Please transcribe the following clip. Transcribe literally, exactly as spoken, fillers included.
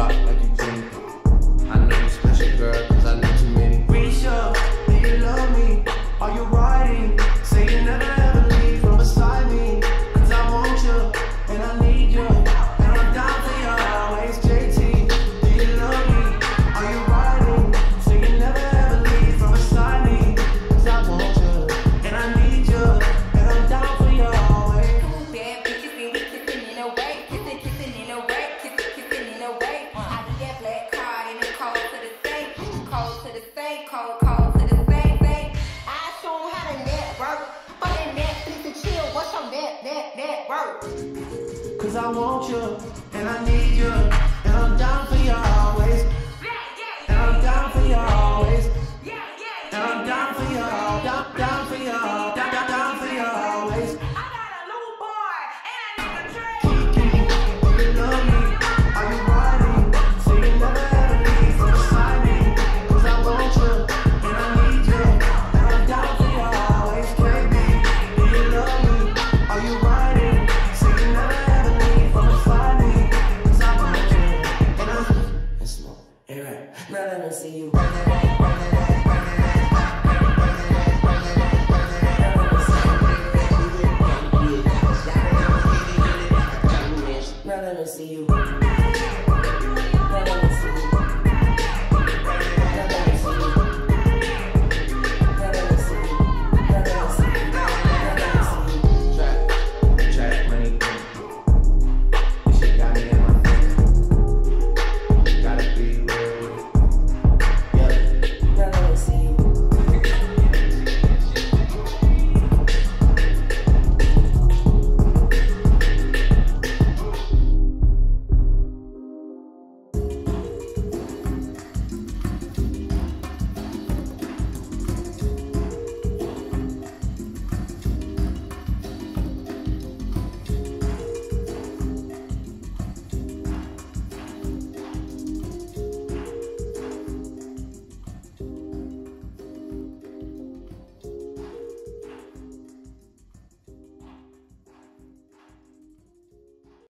block like you Jenny. I know you special, girl, cause I know too many. Risha, do you love me? Are you riding? Say you never ever leave from beside me. Cause I want you, and I need you, and I'm down for you always. J T, do you love me? Are you riding? Say you never ever leave from beside me. Cause I want you, and I need you, and I'm down for you always. Bad bitches and we kissing in a way, kissing, kissing in a way, kissing, kissing in a way. I do that black card and it cold to the same, cold to the same, cold, cold to the same thing. I show 'em how to network, fuck that Netflix and chill. What's your net, net, network? Cause I want you, and I need you, and I'm down for you always. And I'm down for you always. And I'm down for you, down, down for you, down, down, down for you always. I got a new boy and a nigga Trey. Kiki, do you love me? Are you riding? Say you never ever leave from beside me. Cause I want you, and I need you, and I'm down for you always. K B, do you love me? Are you riding? Say you never ever leave from beside me. Cause I want you, and I'm... And smoke. Hey, right. Now let me see you right now.